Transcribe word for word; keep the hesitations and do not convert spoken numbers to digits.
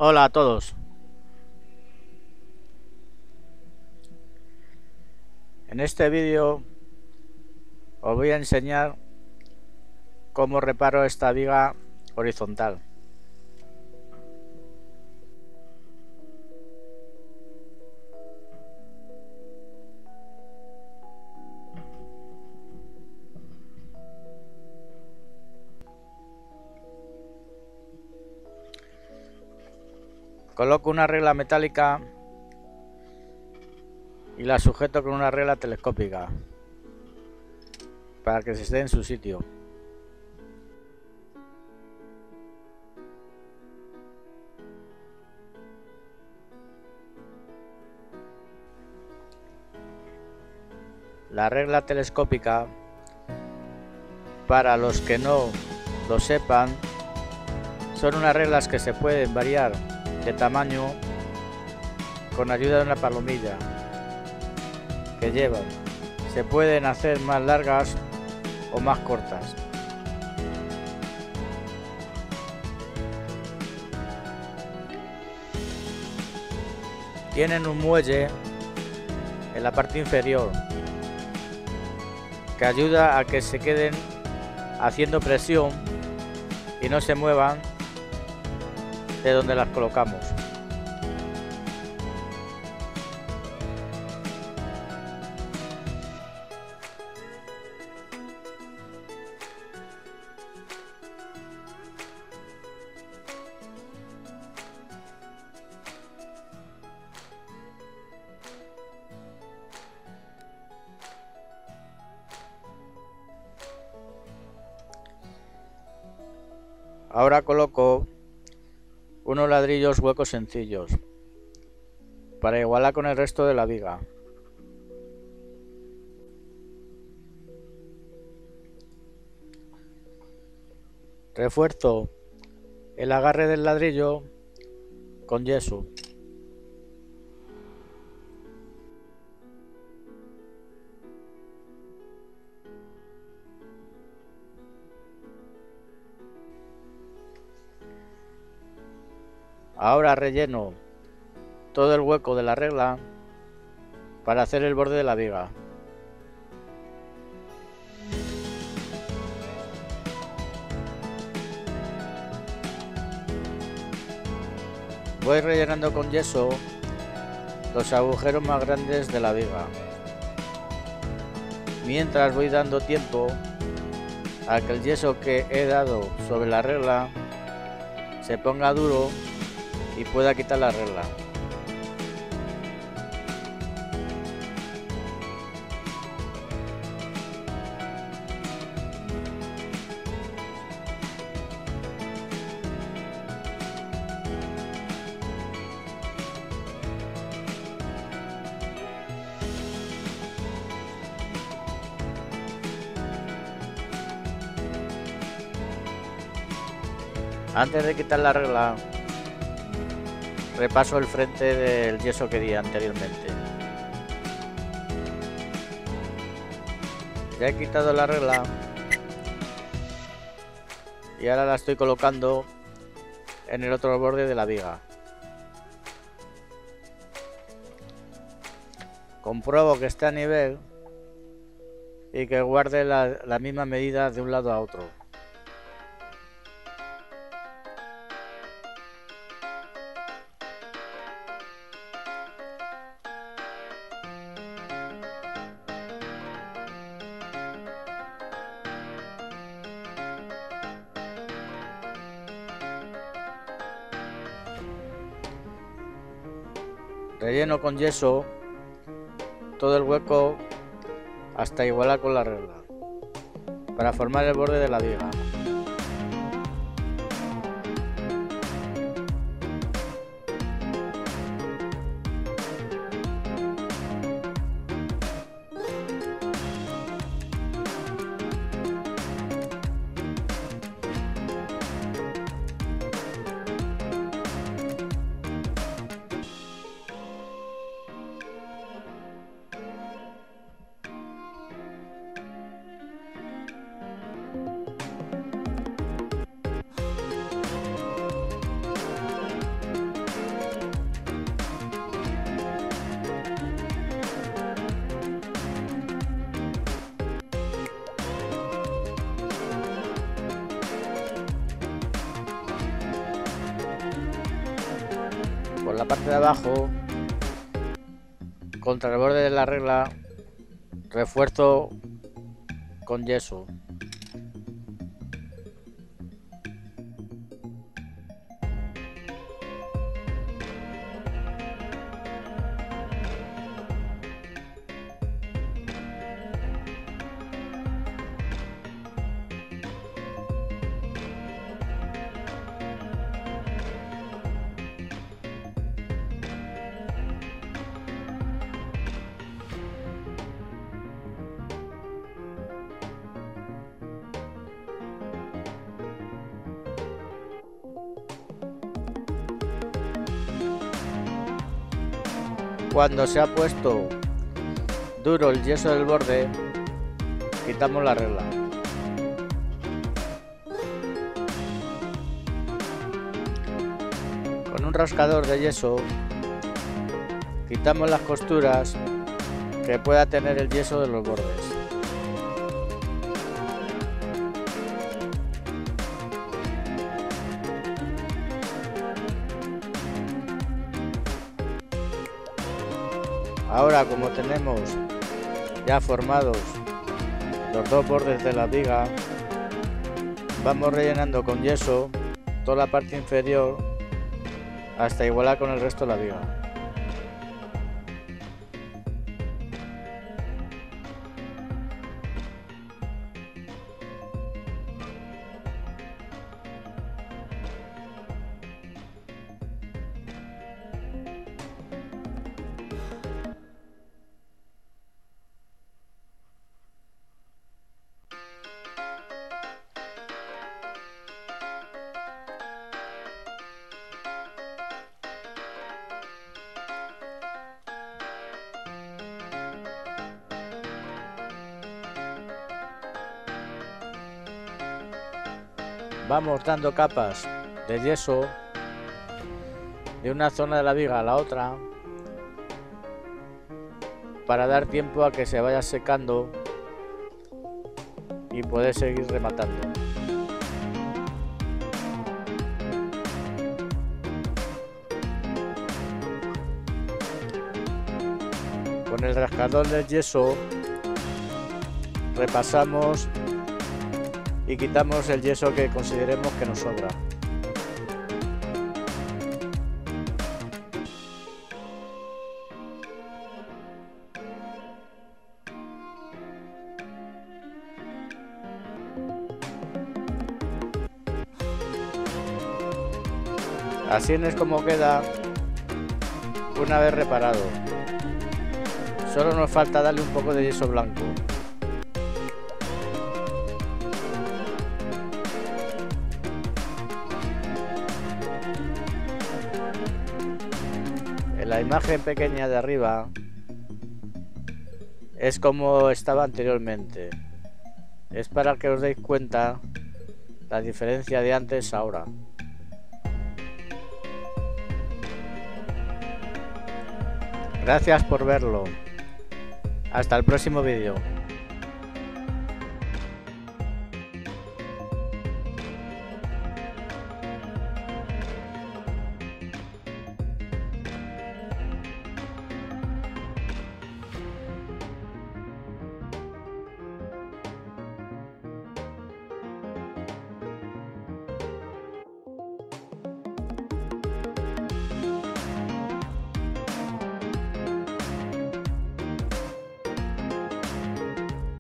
Hola a todos. En este vídeo os voy a enseñar cómo reparo esta viga horizontal. Coloco una regla metálica y la sujeto con una regla telescópica para que se esté en su sitio. La regla telescópica, para los que no lo sepan, son unas reglas que se pueden variar de tamaño con ayuda de una palomilla que llevan. Se pueden hacer más largas o más cortas. Tienen un muelle en la parte inferior que ayuda a que se queden haciendo presión y no se muevan de donde las colocamos. Ahora coloco unos ladrillos huecos sencillos para igualar con el resto de la viga. Refuerzo el agarre del ladrillo con yeso. Ahora relleno todo el hueco de la regla para hacer el borde de la viga. Voy rellenando con yeso los agujeros más grandes de la viga, mientras voy dando tiempo a que el yeso que he dado sobre la regla se ponga duro y pueda quitar la regla. Antes de quitar la regla, repaso el frente del yeso que di anteriormente. Ya he quitado la regla y ahora la estoy colocando en el otro borde de la viga. Compruebo que esté a nivel y que guarde la, la misma medida de un lado a otro. Relleno con yeso todo el hueco hasta igualar con la regla para formar el borde de la viga. la parte de abajo, contra el borde de la regla, refuerzo con yeso. Cuando se ha puesto duro el yeso del borde, quitamos la regla. Con un rascador de yeso quitamos las costuras que pueda tener el yeso de los bordes. Ahora, como tenemos ya formados los dos bordes de la viga, vamos rellenando con yeso toda la parte inferior hasta igualar con el resto de la viga. Vamos dando capas de yeso de una zona de la viga a la otra para dar tiempo a que se vaya secando y poder seguir rematando. Con el rascador del yeso repasamos y quitamos el yeso que consideremos que nos sobra. Así es como queda una vez reparado. Solo nos falta darle un poco de yeso blanco. En la imagen pequeña de arriba es como estaba anteriormente. Es para que os deis cuenta la diferencia de antes a ahora. Gracias por verlo. Hasta el próximo vídeo.